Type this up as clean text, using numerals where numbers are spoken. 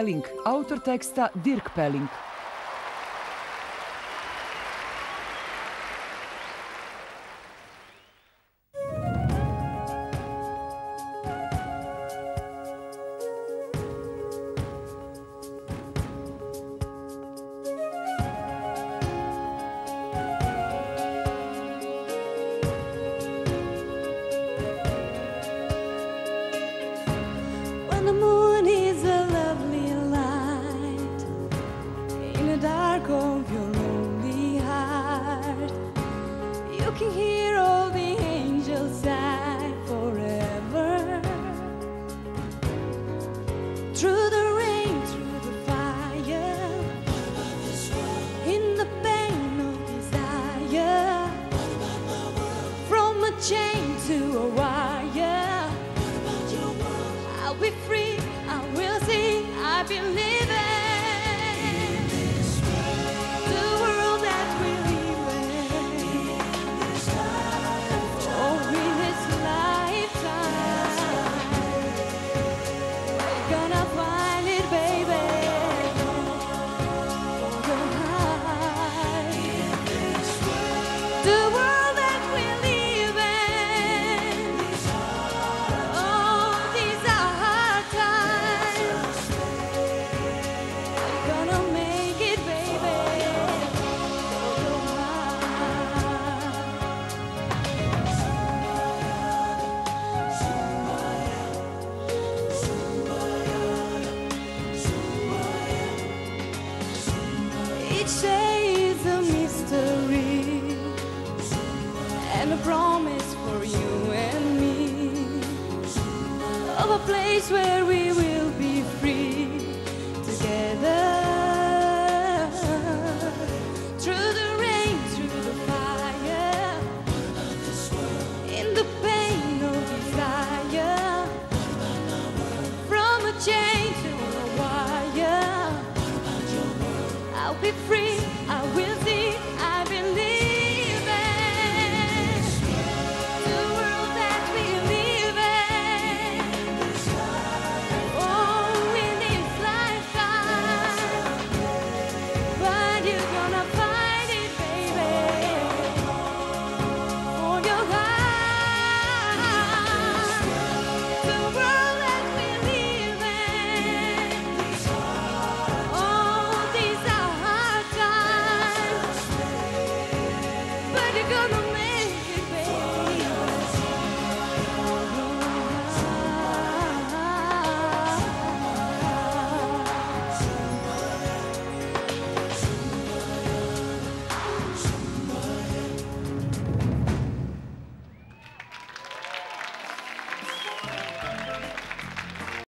Pelling, autor teksta Dirk Pelling. When the moon is a lovely light in the dark of your lonely heart, you can hear all the angels sigh forever. Through the rain, through the fire, in the pain of desire, from a chain to a wire, I'll be free, I will see, I believe in the world that we live in. Oh, in this lifetime, we're gonna find it, baby. For the high, the world that we live in. Oh, these are hard times. We're gonna make it, baby. For the high. Each day is a mystery and a promise for you and me, of a place where we will be free together. Through the rain, through the fire, in the pain of desire, from a chain to a wire, I'll be free, I will